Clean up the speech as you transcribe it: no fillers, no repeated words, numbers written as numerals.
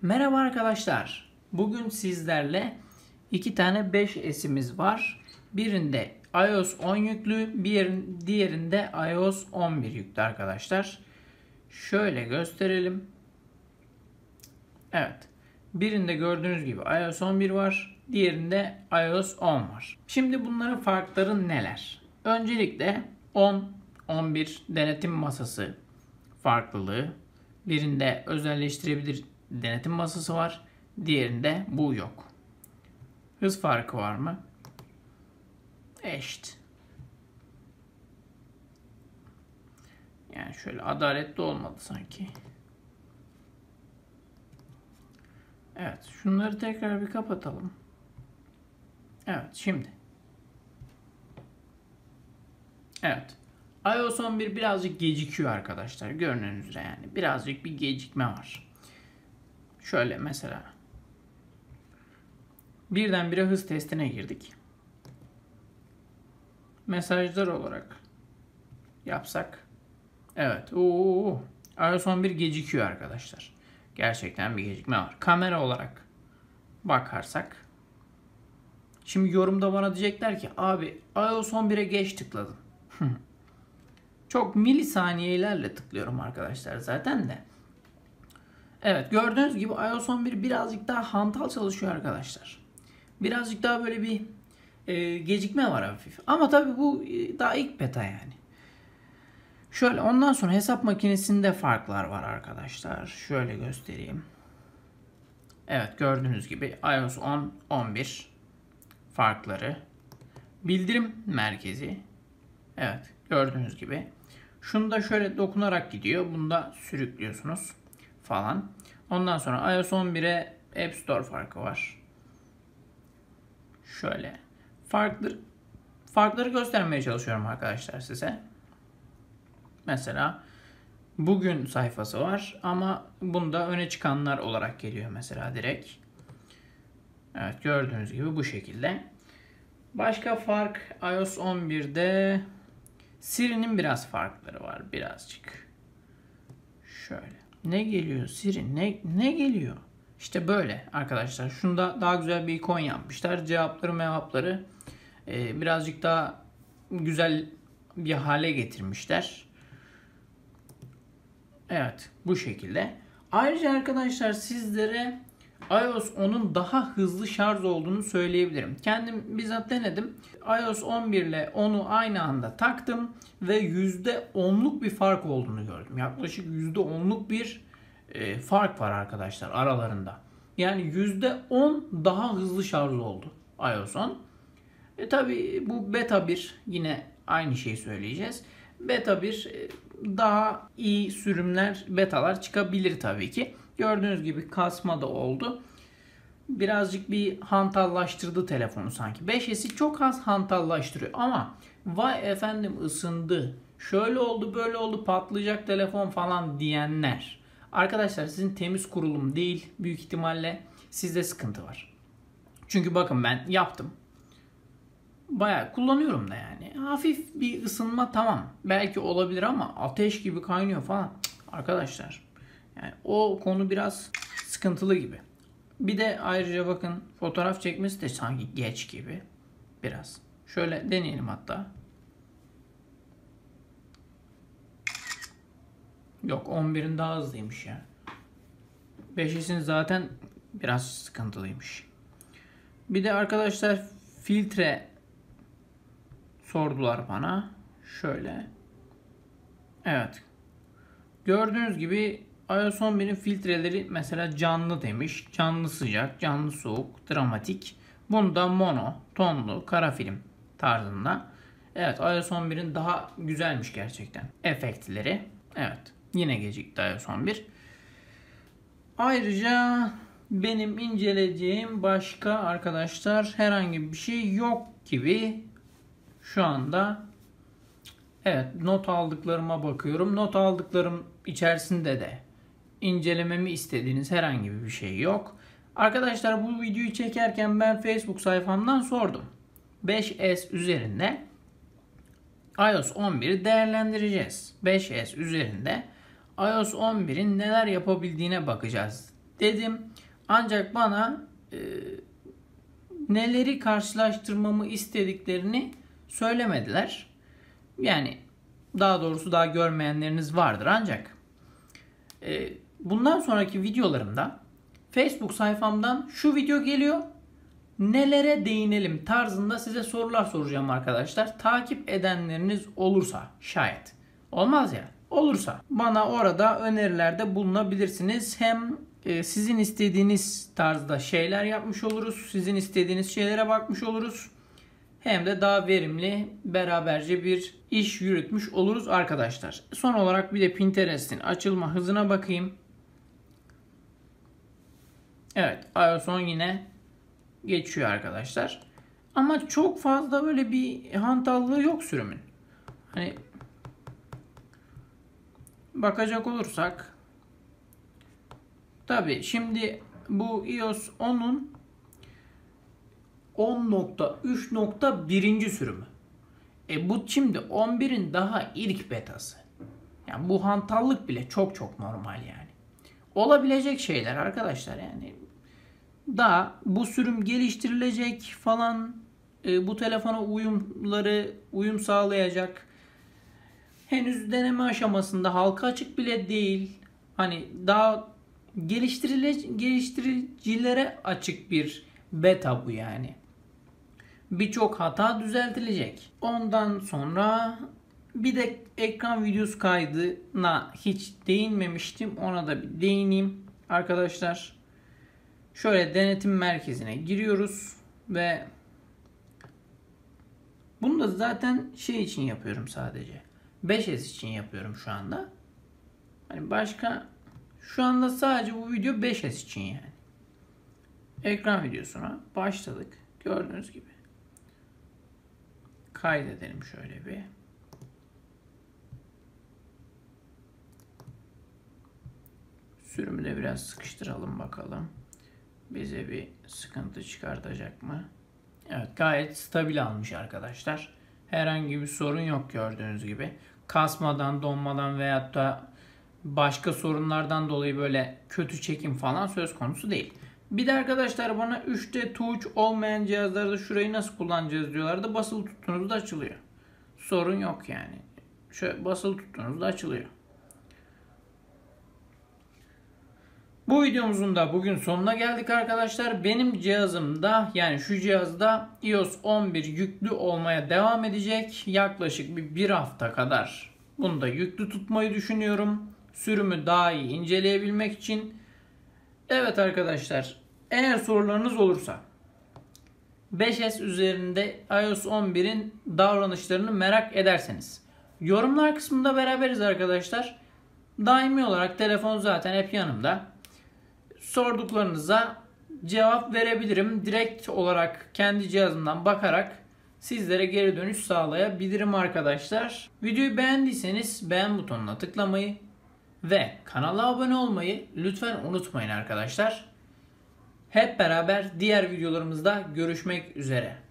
Merhaba arkadaşlar. Bugün sizlerle iki tane 5S'imiz var. Birinde iOS 10 yüklü, diğerinde iOS 11 yüklü arkadaşlar. Şöyle gösterelim. Evet. Birinde gördüğünüz gibi iOS 11 var. Diğerinde iOS 10 var. Şimdi bunların farkları neler? Öncelikle 10, 11 denetim masası farklılığı. Birinde özelleştirebilir denetim masası var. Diğerinde bu yok. Hız farkı var mı? Eşit. Yani şöyle adaletli olmadı sanki. Evet. Şunları tekrar bir kapatalım. Evet. Şimdi. Evet. iOS 11 birazcık gecikiyor arkadaşlar. Gördüğünüz üzere yani. Birazcık bir gecikme var. Şöyle mesela. Birdenbire hız testine girdik. Mesajlar olarak yapsak. Evet. iOS 11 gecikiyor arkadaşlar. Gerçekten bir gecikme var. Kamera olarak bakarsak. Şimdi yorumda bana diyecekler ki abi iOS 11'e geç tıkladın. Çok milisaniyelerle tıklıyorum arkadaşlar zaten de. Evet, gördüğünüz gibi iOS 11 birazcık daha hantal çalışıyor arkadaşlar. Birazcık daha böyle bir gecikme var hafif. Ama tabii bu daha ilk beta yani. Şöyle ondan sonra hesap makinesinde farklar var arkadaşlar. Şöyle göstereyim. Evet, gördüğünüz gibi iOS 10, 11 farkları. Bildirim merkezi. Evet, gördüğünüz gibi. Şunu da şöyle dokunarak gidiyor. Bunu da sürüklüyorsunuz falan. Ondan sonra iOS 11'e App Store farkı var. Şöyle. Farkları göstermeye çalışıyorum arkadaşlar size. Mesela bugün sayfası var ama bunda öne çıkanlar olarak geliyor mesela direkt. Evet, gördüğünüz gibi bu şekilde. Başka fark iOS 11'de Siri'nin biraz farkları var birazcık. Şöyle. Ne geliyor Siri? Ne geliyor? İşte böyle arkadaşlar. Şunda daha güzel bir ikon yapmışlar. Cevapları birazcık daha güzel bir hale getirmişler. Evet, bu şekilde. Ayrıca arkadaşlar sizlere iOS 10'un daha hızlı şarj olduğunu söyleyebilirim. Kendim bizzat denedim. iOS 11 ile 10'u aynı anda taktım ve %10'luk bir fark olduğunu gördüm. Yaklaşık %10'luk bir fark var arkadaşlar aralarında. Yani %10 daha hızlı şarj oldu iOS 10. Tabi bu beta 1, yine aynı şeyi söyleyeceğiz. Beta 1 daha iyi sürümler, betalar çıkabilir tabii ki. Gördüğünüz gibi kasma da oldu. Birazcık bir hantallaştırdı telefonu sanki. 5S'i çok az hantallaştırıyor ama vay efendim ısındı, şöyle oldu böyle oldu patlayacak telefon falan diyenler. Arkadaşlar sizin temiz kurulum değil, büyük ihtimalle sizde sıkıntı var. Çünkü bakın ben yaptım. Bayağı kullanıyorum da yani. Hafif bir ısınma tamam. Belki olabilir ama ateş gibi kaynıyor falan. Arkadaşlar yani o konu biraz sıkıntılı gibi. Bir de ayrıca bakın fotoğraf çekmesi de sanki geç gibi. Biraz. Şöyle deneyelim hatta. Yok, 11'in daha hızlıymış ya. 5S'in zaten biraz sıkıntılıymış. Bir de arkadaşlar filtre sordular bana. Şöyle. Evet. Gördüğünüz gibi iOS 11'in filtreleri mesela canlı demiş. Canlı sıcak, canlı soğuk, dramatik. Bunda mono, tonlu, kara film tarzında. Evet, iOS 11'in daha güzelmiş gerçekten efektleri. Evet. Yine gecikti iOS 11. Ayrıca benim inceleyeceğim başka arkadaşlar herhangi bir şey yok gibi şu anda. Evet, not aldıklarıma bakıyorum. Not aldıklarım içerisinde de incelememi istediğiniz herhangi bir şey yok. Arkadaşlar bu videoyu çekerken ben Facebook sayfamdan sordum. 5S üzerinde iOS 11'i değerlendireceğiz. 5S üzerinde iOS 11'in neler yapabildiğine bakacağız dedim. Ancak bana neleri karşılaştırmamı istediklerini söylemediler. Yani daha doğrusu daha görmeyenleriniz vardır. Ancak bundan sonraki videolarımda Facebook sayfamdan şu video geliyor, nelere değinelim tarzında size sorular soracağım arkadaşlar. Takip edenleriniz olursa, şayet olmaz ya, olursa bana orada önerilerde bulunabilirsiniz. Hem sizin istediğiniz tarzda şeyler yapmış oluruz, sizin istediğiniz şeylere bakmış oluruz. Hem de daha verimli, beraberce bir iş yürütmüş oluruz arkadaşlar. Son olarak bir de Pinterest'in açılma hızına bakayım. Evet, iOS 10 yine geçiyor arkadaşlar. Ama çok fazla böyle bir hantallığı yok sürümün. Hani bakacak olursak tabii şimdi bu iOS 10'un 10.3.1. sürümü. Bu şimdi 11'in daha ilk betası. Yani bu hantallık bile çok normal yani. Olabilecek şeyler arkadaşlar yani. Daha bu sürüm geliştirilecek falan, bu telefona uyum sağlayacak. Henüz deneme aşamasında, halka açık bile değil. Hani daha geliştiricilere açık bir beta bu yani. Birçok hata düzeltilecek. Ondan sonra bir de ekran videosu kaydına hiç değinmemiştim. Ona da bir değineyim arkadaşlar. Şöyle denetim merkezine giriyoruz ve bunu da zaten şey için yapıyorum sadece. 5S için yapıyorum şu anda. Hani başka şu anda sadece bu video 5S için yani. Ekran videosuna başladık. Gördüğünüz gibi. Kaydedelim şöyle bir. Sürümü de biraz sıkıştıralım bakalım. Bize bir sıkıntı çıkartacak mı? Evet, gayet stabil almış arkadaşlar. Herhangi bir sorun yok gördüğünüz gibi. Kasmadan, donmadan veyahut da başka sorunlardan dolayı böyle kötü çekim falan söz konusu değil. Bir de arkadaşlar bana 3D touch olmayan cihazlarda şurayı nasıl kullanacağız diyorlardı. Basılı tuttuğunuzda açılıyor. Sorun yok yani. Şöyle basılı tuttuğunuzda açılıyor. Bu videomuzun da bugün sonuna geldik arkadaşlar. Benim cihazımda, yani şu cihazda iOS 11 yüklü olmaya devam edecek. Yaklaşık bir hafta kadar bunu da yüklü tutmayı düşünüyorum. Sürümü daha iyi inceleyebilmek için. Evet arkadaşlar, eğer sorularınız olursa 5S üzerinde iOS 11'in davranışlarını merak ederseniz yorumlar kısmında beraberiz arkadaşlar. Daimi olarak telefon zaten hep yanımda. Sorduklarınıza cevap verebilirim. Direkt olarak kendi cihazımdan bakarak sizlere geri dönüş sağlayabilirim arkadaşlar. Videoyu beğendiyseniz beğen butonuna tıklamayı ve kanala abone olmayı lütfen unutmayın arkadaşlar. Hep beraber diğer videolarımızda görüşmek üzere.